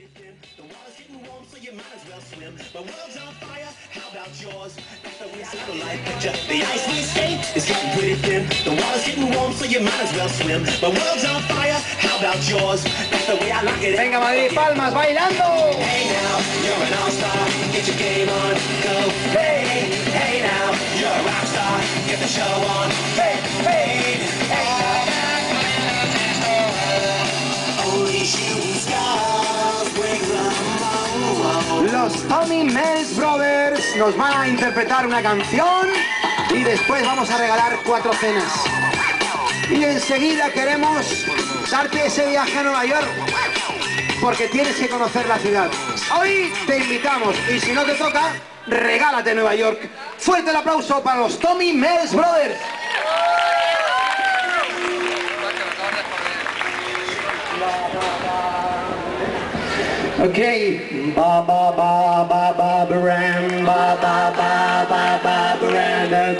Venga, Madrid, palmas, bailando. Los Tommy Mills Brothers nos van a interpretar una canción y después vamos a regalar 4 cenas. Y enseguida queremos darte ese viaje a Nueva York porque tienes que conocer la ciudad. Hoy te invitamos y si no te toca, regálate Nueva York. Fuerte el aplauso para los Tommy Mills Brothers. Okay. Ba ba ba ba ba baram ba ba ba ba ba baram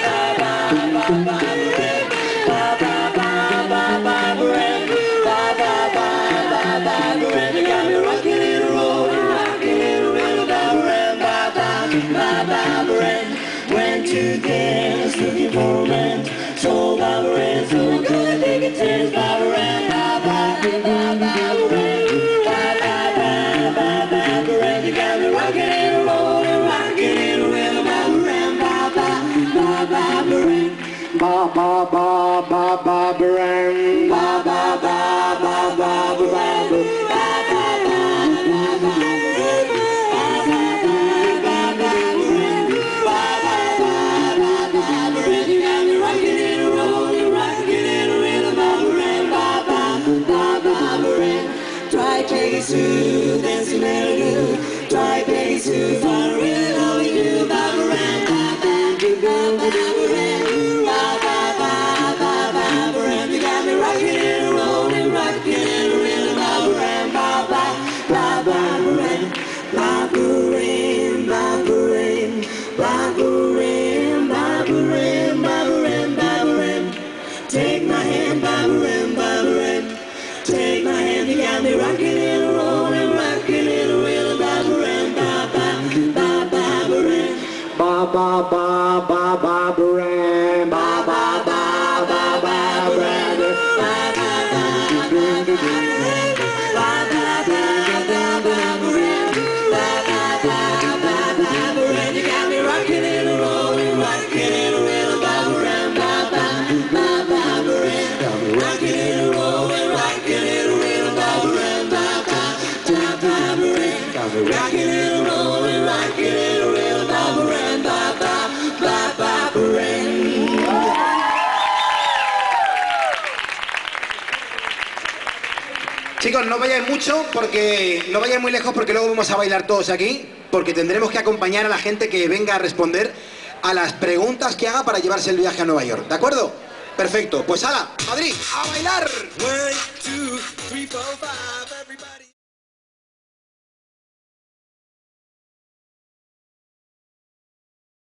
went to dance looking for a man. So Baba ran, so good they could dance. Baba ran, Baba ran. You got me rocking and rolling, rocking and rolling. Baba ran, Baba ran. Ba ba ba ba ba ran. Ba ba ba ba ba ran. To dancing melody, try baby to find a really loving you. Baba ran, Baba ran. You got me rocking and rolling, rocking and rolling. Baba ran, Baba ran. Baba ran, Baba ran. Baba ran, Baba ran. Baba ran, Baba ran. Take my hand, Baba ran, Baba ran. Take my hand, you got me rocking and rolling, rocking and rolling. Baba ran, Baba ran. Ba ba ba ba ba ran. Ba ba ba ba ba ran. You got me rocking and rolling, rocking and rolling. Baba ran, Baba ran. Rocking and rolling, rocking and rolling. Baba ran, Baba ran. Rocking and rolling, rocking and rolling. Baba ran, Baba ran. Chicos, no vayáis mucho porque no vayáis muy lejos porque luego vamos a bailar todos aquí porque tendremos que acompañar a la gente que venga a responder a las preguntas que haga para llevarse el viaje a Nueva York, ¿de acuerdo? Perfecto, pues hala, Madrid, a bailar. 1, 2, 3, 4, 5